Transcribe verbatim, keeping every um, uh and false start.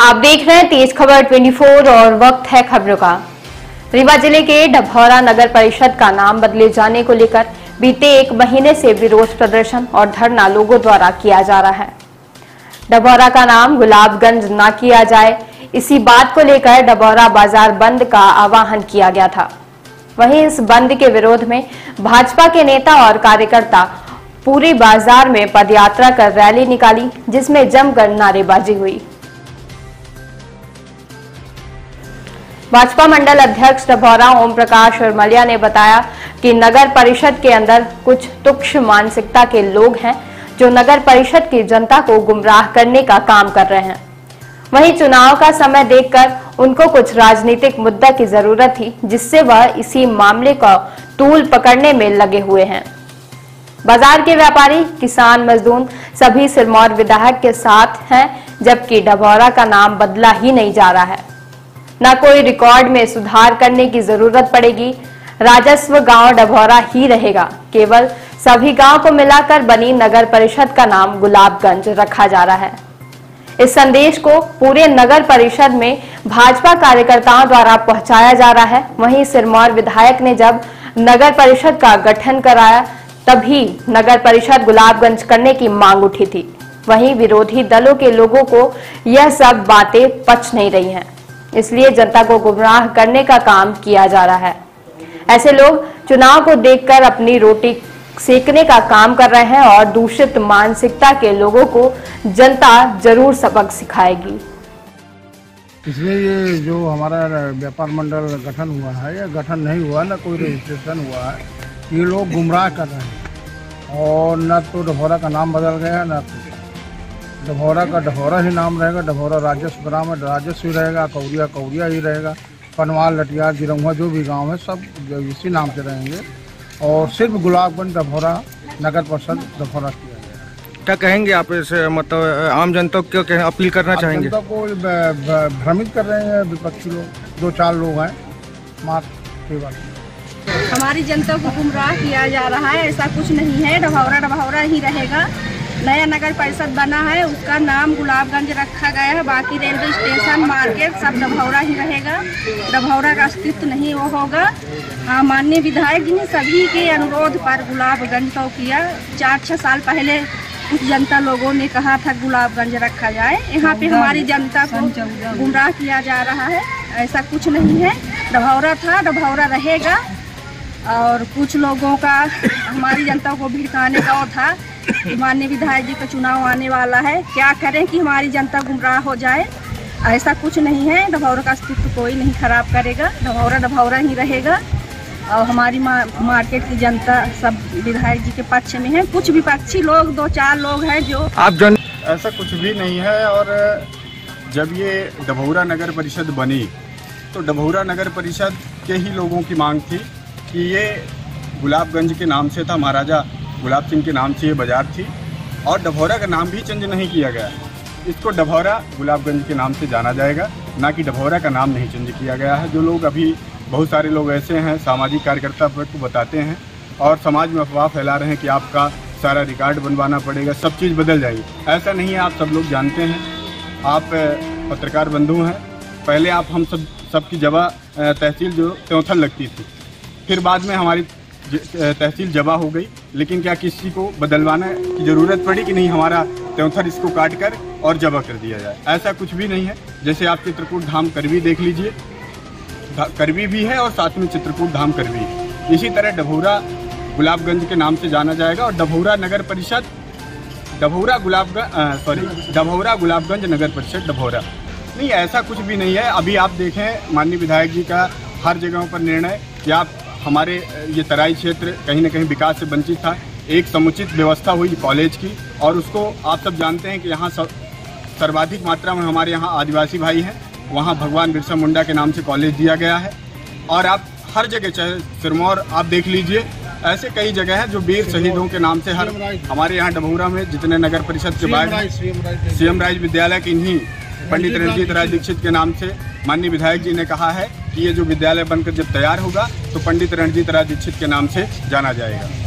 आप देख रहे हैं तेज खबर चौबीस और वक्त है खबरों का। रीवा जिले के डभौरा नगर परिषद का नाम बदले जाने को लेकर बीते एक महीने से विरोध प्रदर्शन और धरना लोगों द्वारा किया जा रहा है। डभौरा का नाम गुलाबगंज ना किया जाए, इसी बात को लेकर डभौरा बाजार बंद का आह्वान किया गया था। वहीं इस बंद के विरोध में भाजपा के नेता और कार्यकर्ता पूरे बाजार में पदयात्रा कर रैली निकाली, जिसमें जमकर नारेबाजी हुई। भाजपा मंडल अध्यक्ष डभौरा ओम प्रकाश मलिया ने बताया कि नगर परिषद के अंदर कुछ तुच्छ मानसिकता के लोग हैं जो नगर परिषद की जनता को गुमराह करने का काम कर रहे हैं। वहीं चुनाव का समय देखकर उनको कुछ राजनीतिक मुद्दा की जरूरत थी, जिससे वह इसी मामले का तूल पकड़ने में लगे हुए हैं। बाजार के व्यापारी, किसान, मजदूर सभी सिरमौर विधायक के साथ हैं, जबकि डभौरा का नाम बदला ही नहीं जा रहा है। न कोई रिकॉर्ड में सुधार करने की जरूरत पड़ेगी। राजस्व गांव डभौरा ही रहेगा। केवल सभी गांव को मिलाकर बनी नगर परिषद का नाम गुलाबगंज रखा जा रहा है। इस संदेश को पूरे नगर परिषद में भाजपा कार्यकर्ताओं द्वारा पहुंचाया जा रहा है। वहीं सिरमौर विधायक ने जब नगर परिषद का गठन कराया, तभी नगर परिषद गुलाबगंज करने की मांग उठी थी। वहीं विरोधी दलों के लोगों को यह सब बातें पच नहीं रही हैं, इसलिए जनता को गुमराह करने का काम किया जा रहा है। ऐसे लोग चुनाव को देखकर अपनी रोटी सेकने का काम कर रहे हैं और दूषित मानसिकता के लोगों को जनता जरूर सबक सिखाएगी। इसलिए ये जो हमारा व्यापार मंडल गठन हुआ है, या गठन नहीं हुआ, न कोई रजिस्ट्रेशन हुआ है, ये लोग गुमराह कर रहे हैं। और न तो डभौरा का नाम बदल गया, न डभौरा का डभौरा ही नाम रहेगा। डभौरा राजस्व ग्राम है, राजस्व ही रहेगा। कौरिया कौरिया ही रहेगा। पनवाल, लटियार, जिरंगा जो भी गांव है सब इसी नाम से रहेंगे। और सिर्फ गुलाबगंज डभौरा नगर परिषद डभौरा किया गया। क्या कहेंगे आप इसे, मतलब आम जनता को क्या अपील करना चाहेंगे? जनता को भ्रमित कर रहे हैं विपक्षी लोग, दो चार लोग हैं मात्र। हमारी जनता को गुमराह किया जा रहा है, ऐसा कुछ नहीं है। डभौरा डभौरा ही रहेगा। नया नगर परिषद बना है, उसका नाम गुलाबगंज रखा गया है। बाकी रेलवे स्टेशन, मार्केट सब डभौरा ही रहेगा। डभौरा का अस्तित्व नहीं वो होगा। माननीय विधायक जी ने सभी के अनुरोध पर गुलाबगंज को किया। चार छह साल पहले कुछ जनता लोगों ने कहा था गुलाबगंज रखा जाए। यहाँ पे हमारी जनता को गुमराह किया जा रहा है, ऐसा कुछ नहीं है। डभौरा था, डभौरा रहेगा। और कुछ लोगों का हमारी जनता को भिड़काने का और था। माननीय विधायक जी का चुनाव आने वाला है, क्या करें कि हमारी जनता गुमराह हो जाए, ऐसा कुछ नहीं है। डभौरा का अस्तित्व कोई नहीं खराब करेगा। डभौरा डभौरा ही रहेगा। और हमारी मा, मार्केट की जनता सब विधायक जी के पक्ष में है। कुछ विपक्षी लोग, दो चार लोग हैं जो आप जन ऐसा कुछ भी नहीं है। और जब ये डभौरा नगर परिषद बनी तो डभौरा नगर परिषद के ही लोगों की मांग थी कि ये गुलाबगंज के नाम से था, महाराजा गुलाब सिंह के नाम से ये बाजार थी। और डभौरा का नाम भी चेंज नहीं किया गया। इसको डभौरा गुलाबगंज के नाम से जाना जाएगा, ना कि डभौरा का नाम नहीं चेंज किया गया है। जो लोग अभी बहुत सारे लोग ऐसे हैं, सामाजिक कार्यकर्ता को बताते हैं और समाज में अफवाह फैला रहे हैं कि आपका सारा रिकॉर्ड बनवाना पड़ेगा, सब चीज़ बदल जाएगी। ऐसा नहीं है, आप सब लोग जानते हैं। आप पत्रकार बंधु हैं। पहले आप हम सब सबकी जगह तहसील जो त्योंथल लगती थी, फिर बाद में हमारी तहसील जबा हो गई। लेकिन क्या किसी को बदलवाने की ज़रूरत पड़ी कि नहीं हमारा त्योंथल इसको काट कर और जबा कर दिया जाए? ऐसा कुछ भी नहीं है। जैसे आप चित्रकूट धाम करवी देख लीजिए, करवी भी है और साथ में चित्रकूट धाम करवी है। इसी तरह डभौरा गुलाबगंज के नाम से जाना जाएगा। और डभौरा नगर परिषद डभौरा गुलाबगंज सॉरी डभौरा गुलाबगंज नगर परिषद डभौरा नहीं, ऐसा कुछ भी नहीं है। अभी आप देखें माननीय विधायक जी का हर जगहों पर निर्णय कि आप हमारे ये तराई क्षेत्र कहीं ना कहीं विकास से वंचित था। एक समुचित व्यवस्था हुई कॉलेज की, और उसको आप सब जानते हैं कि यहाँ सर्वाधिक मात्रा में हमारे यहाँ आदिवासी भाई हैं। वहाँ भगवान बिरसा मुंडा के नाम से कॉलेज दिया गया है। और आप हर जगह, चाहे सिरमौर आप देख लीजिए, ऐसे कई जगह हैं जो वीर शहीदों के नाम से हर हमारे यहाँ डभौरा में जितने नगर परिषद के बाद सीएम राज विद्यालय की इन्हीं पंडित रणजीत राय दीक्षित के नाम से माननीय विधायक जी ने कहा है कि ये जो विद्यालय बनकर जब तैयार होगा तो पंडित रणजीत राय दीक्षित के नाम से जाना जाएगा।